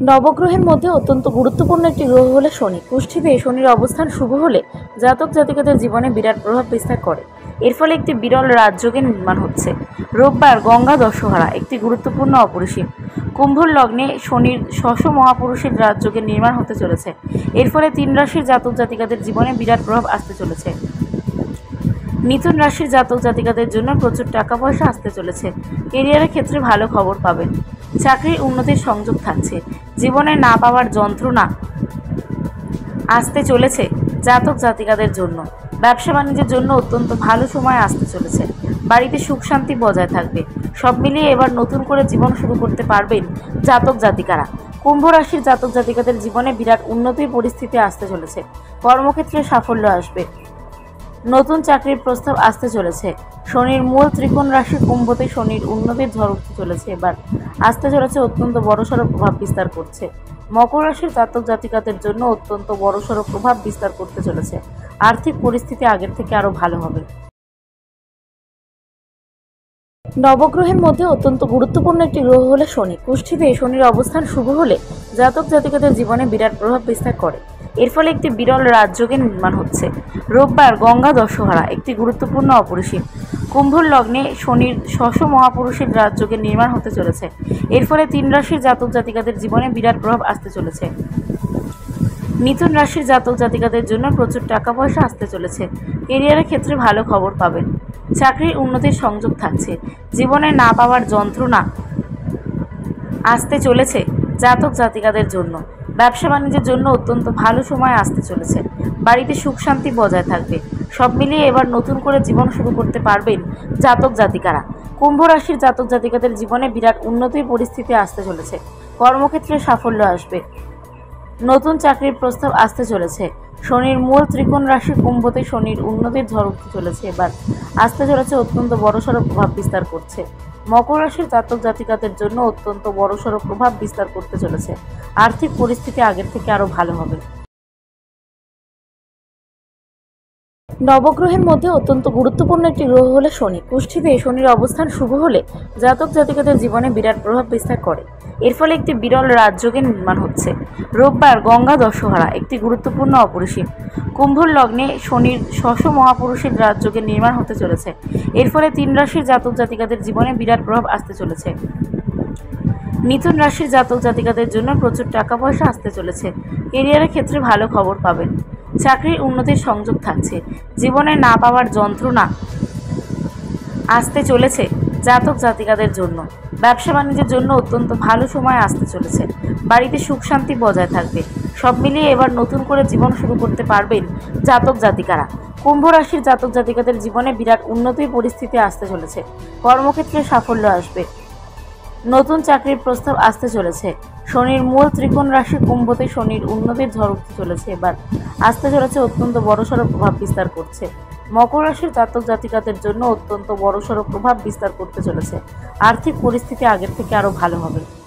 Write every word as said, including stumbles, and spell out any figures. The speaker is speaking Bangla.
নবগ্রহের মধ্যে অত্যন্ত গুরুত্বপূর্ণ একটি গ্রহ হলো শনি। কুষ্ঠিতে শনির অবস্থান শুভ হলে জাতক জাতিকাদের জীবনে বিরাট প্রভাব বিস্তার করে। এর ফলে একটি বিরল রাজযোগের নির্মাণ হচ্ছে। রোববার গঙ্গা দশহরা একটি গুরুত্বপূর্ণ অপরিসীম। কুম্ভর লগ্নে শনির শশ মহাপুরুষের রাজযোগের নির্মাণ হতে চলেছে। এর ফলে তিন রাশির জাতক জাতিকাদের জীবনে বিরাট প্রভাব আসতে চলেছে। মিথুন রাশির জাতক জাতিকাদের জন্য প্রচুর টাকা পয়সা আসতে চলেছে। কেরিয়ারের ক্ষেত্রে ভালো খবর পাবেন। চাকরির উন্নতির সংযোগ থাকছে। জীবনে না পাওয়ার যন্ত্রণা আসতে চলেছে জাতক জাতিকাদের জন্য। ব্যবসা বাণিজ্যের জন্য অত্যন্ত ভালো সময় আসতে চলেছে। বাড়িতে সুখ শান্তি বজায় থাকবে। সব মিলিয়ে এবার নতুন করে জীবন শুরু করতে পারবেন জাতক জাতিকারা। কুম্ভ রাশির জাতক জাতিকাদের জীবনে বিরাট উন্নতির পরিস্থিতি আসতে চলেছে। কর্মক্ষেত্রে সাফল্য আসবে। নতুন চাকরির প্রস্তাব আসতে চলেছে। শনির মূল ত্রিকোণ রাশি কুম্ভতে শনির উন্নতির ঝড় উঠতে চলেছে। এবার আসতে চলেছে অত্যন্ত বড়সড় প্রভাব বিস্তার করছে। মকর রাশির জাতক জাতিকাদের জন্য অত্যন্ত বড়সড় প্রভাব বিস্তার করতে চলেছে। আর্থিক পরিস্থিতি আগের থেকে আরও ভালো হবে। নবগ্রহের মধ্যে অত্যন্ত গুরুত্বপূর্ণ একটি গ্রহ হলো শনি। কুষ্ঠিতে শনির অবস্থান শুভ হলে জাতক জাতিকাদের জীবনে বিরাট প্রভাব বিস্তার করে। এর ফলে একটি বিরল রাজযোগের নির্মাণ হচ্ছে। রোববার গঙ্গা দশহরা একটি গুরুত্বপূর্ণ অপরিসীম। কুম্ভর লগ্নে শনির শশ মহাপুরুষের রাজযোগের নির্মাণ হতে চলেছে। এর ফলে তিন রাশির জাতক জাতিকাদের জীবনে বিরাট প্রভাব আসতে চলেছে। মিথুন রাশির জাতক জাতিকাদের জন্য প্রচুর টাকা পয়সা আসতে চলেছে। কেরিয়ারের ক্ষেত্রে ভালো খবর পাবেন। চাকরির উন্নতির সংযোগ থাকছে। জীবনে না পাওয়ার যন্ত্রণা আসতে চলেছে জাতক জাতিকাদের জন্য। ব্যবসা বাণিজ্যের জন্য অত্যন্ত ভালো সময় আসতে চলেছে। বাড়িতে সুখ শান্তি বজায় থাকবে। সব মিলিয়ে এবার নতুন করে জীবন শুরু করতে পারবেন জাতক জাতিকারা। কুম্ভ রাশির জাতক জাতিকাদের জীবনে বিরাট উন্নতির পরিস্থিতি আসতে চলেছে। কর্মক্ষেত্রে সাফল্য আসবে। নতুন চাকরির প্রস্তাব আসতে চলেছে। শনির মূল ত্রিকোণ রাশি কুম্ভতে শনির উন্নতির ঝড় উঠতে চলেছে। এবার আসতে চলেছে অত্যন্ত বড়সড় প্রভাব বিস্তার করছে। মকর রাশির জাতক জাতিকাদের জন্য অত্যন্ত বড়সড় প্রভাব বিস্তার করতে চলেছে। আর্থিক পরিস্থিতি আগের থেকে আরও ভালো হবে। নবগ্রহের মধ্যে অত্যন্ত গুরুত্বপূর্ণ একটি গ্রহ হলো শনি। কুষ্ঠিতে শনির অবস্থান শুভ হলে জাতক জাতিকাদের জীবনে বিরাট প্রভাব বিস্তার করে। এর ফলে একটি বিরল রাজযোগের নির্মাণ হচ্ছে। রোববার গঙ্গা দশহরা একটি গুরুত্বপূর্ণ অপরিসীম। কুম্ভর লগ্নে শনির শশ মহাপুরুষের রাজযোগের নির্মাণ হতে চলেছে। এর ফলে তিন রাশির জাতক জাতিকাদের জীবনে বিরাট প্রভাব আসতে চলেছে। মিথুন রাশির জাতক জাতিকাদের জন্য প্রচুর টাকা পয়সা আসতে চলেছে। কেরিয়ারের ক্ষেত্রে ভালো খবর পাবেন। চাকরির উন্নতির সংযোগ থাকছে। জীবনে না পাওয়ার যন্ত্রণা আসতে চলেছে জাতক জাতিকাদের জন্য। ব্যবসা বাণিজ্যের জন্য অত্যন্ত ভালো সময় আসতে চলেছে। বাড়িতে সুখ শান্তি বজায় থাকবে। সব মিলিয়ে এবার নতুন করে জীবন শুরু করতে পারবেন জাতক জাতিকারা। কুম্ভ রাশির জাতক জাতিকাদের জীবনে বিরাট উন্নতির পরিস্থিতি আসতে চলেছে। কর্মক্ষেত্রে সাফল্য আসবে। নতুন চাকরির প্রস্তাব আসতে চলেছে। শনির মূল ত্রিকোণ রাশি কুম্ভতে শনির উন্নতির ঝড় উঠতে চলেছে। এবার আসতে চলেছে অত্যন্ত বড়সড় প্রভাব বিস্তার করছে। মকর রাশির জাতক জাতিকাদের জন্য অত্যন্ত বড়সড় প্রভাব বিস্তার করতে চলেছে। আর্থিক পরিস্থিতি আগের থেকে আরও ভালো হবে।